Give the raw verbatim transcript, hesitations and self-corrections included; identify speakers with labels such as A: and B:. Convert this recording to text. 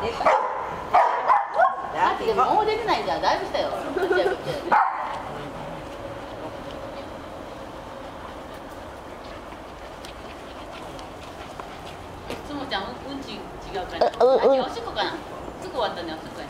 A: だってでももう出てないじゃん。だいぶしたよ。つもちゃんうんち違うかな。あ、おしっこかな。すぐ終わったね。